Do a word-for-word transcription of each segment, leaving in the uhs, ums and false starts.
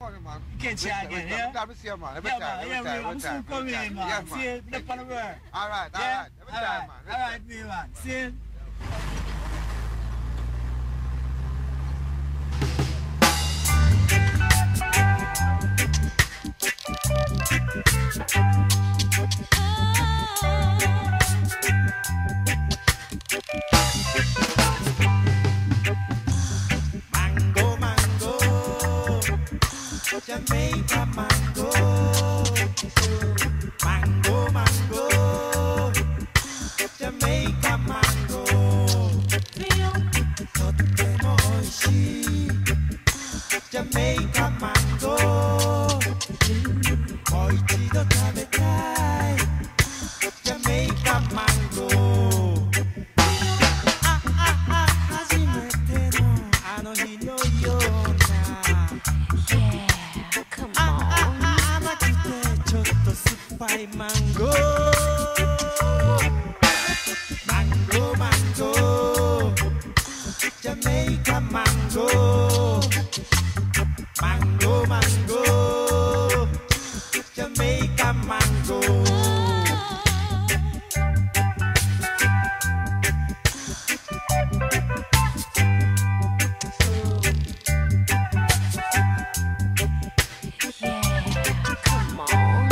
man. You can't try again, yeah? Let me see you, man. Let me Yeah, try. man, yeah, man. I'm soon coming in, man. Yeah, See you up on the road. All right, all Yeah? right. Let me All try, right, man. all right, me, man. See you. Mango, mango, Jamaica mango, mango, mango, Jamaica mango, とっても美味しい Jamaica mango、もう一度食べたい Jamaica mango、あああ初めてのあの日のような Yeah, come あ on. ああ甘くてちょっと酸っぱいマンゴーマンゴーマンゴージャメイカマンゴーマンゴーマンゴージャメイカマンゴー Yeah, come on.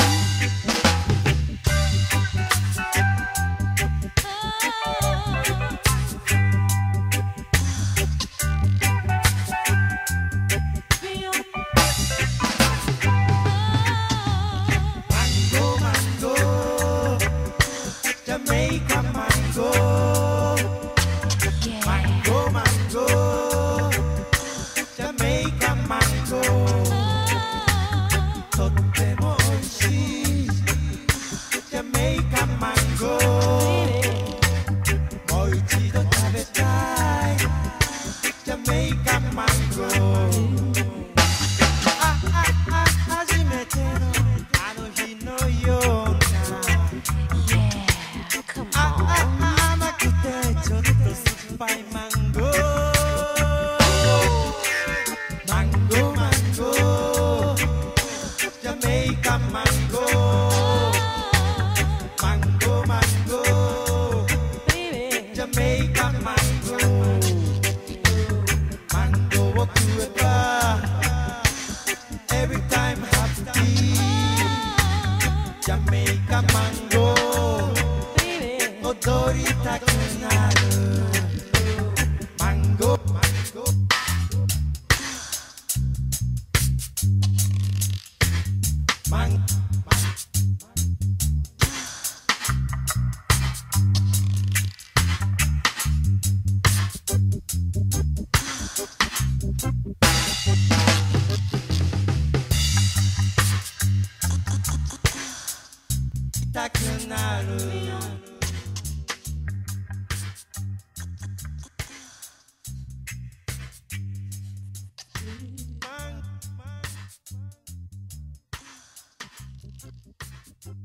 Mango, mango, Jamaica mango, Yeah, mango, mango, Jamaica mango, とっても美味しい Jamaica mango、もう一度食べたい Jamaica mango、あああ初めてのあの日のような yeah, come あ on. あ甘くてちょっと酸っぱいマンゴーマンゴーマンゴージャメイカマンゴーマンゴーマンゴージャメイカマンゴーマンゴーを食えば Every time happy ジャメイカマンゴー踊りたくなるマンゴーマンゴーマン痛くなるマン